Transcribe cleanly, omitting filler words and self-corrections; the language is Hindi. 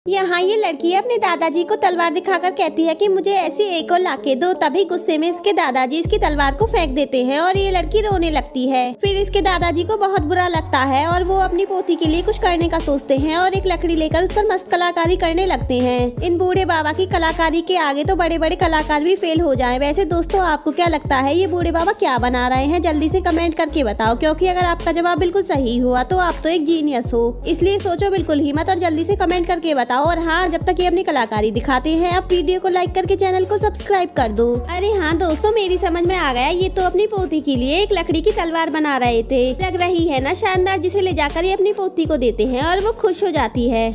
यहाँ ये लड़की अपने दादाजी को तलवार दिखाकर कहती है कि मुझे ऐसी एक और लाके दो। तभी गुस्से में इसके दादाजी इसकी तलवार को फेंक देते हैं और ये लड़की रोने लगती है। फिर इसके दादाजी को बहुत बुरा लगता है और वो अपनी पोती के लिए कुछ करने का सोचते हैं और एक लकड़ी लेकर उस पर मस्त कलाकारी करने लगते हैं। इन बूढ़े बाबा की कलाकारी के आगे तो बड़े बड़े कलाकार भी फेल हो जाए। वैसे दोस्तों, आपको क्या लगता है ये बूढ़े बाबा क्या बना रहे हैं? जल्दी से कमेंट करके बताओ, क्योंकि अगर आपका जवाब बिल्कुल सही हुआ तो आप तो एक जीनियस हो। इसलिए सोचो बिल्कुल ही मत और जल्दी से कमेंट करके बताओ। और हाँ, जब तक ये अपनी कलाकारी दिखाते हैं, आप वीडियो को लाइक करके चैनल को सब्सक्राइब कर दो। अरे हाँ दोस्तों, मेरी समझ में आ गया, ये तो अपनी पोती के लिए एक लकड़ी की तलवार बना रहे थे। लग रही है ना शानदार, जिसे ले जाकर ये अपनी पोती को देते हैं और वो खुश हो जाती है।